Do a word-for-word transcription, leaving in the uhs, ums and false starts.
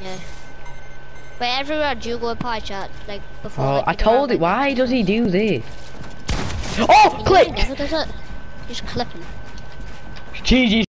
Yeah. But everywhere do go pie chart, like before. Oh, like, I you don't have, told it. like, Why does he do this? He Oh, click! never does it. Just clipping. G G.